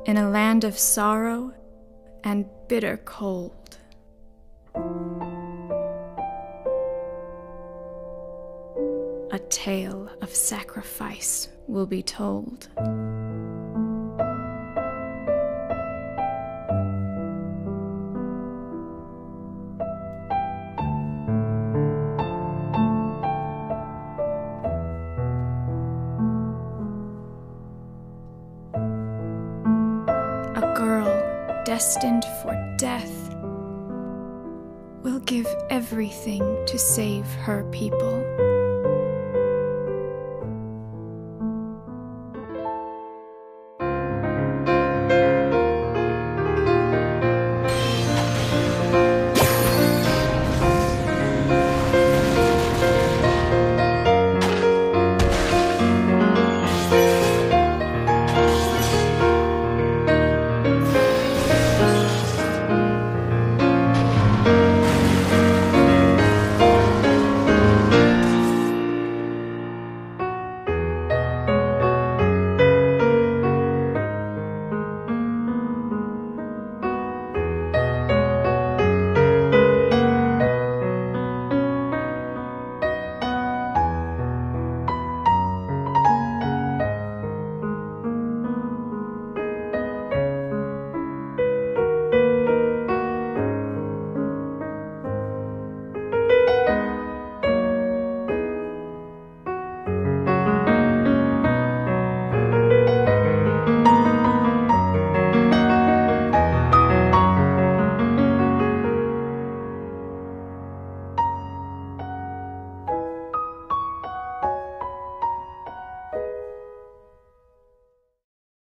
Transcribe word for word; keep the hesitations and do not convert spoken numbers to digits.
in a land of sorrow and bitter cold. A tale of sacrifice will be told. A girl destined for death will give everything to save her people.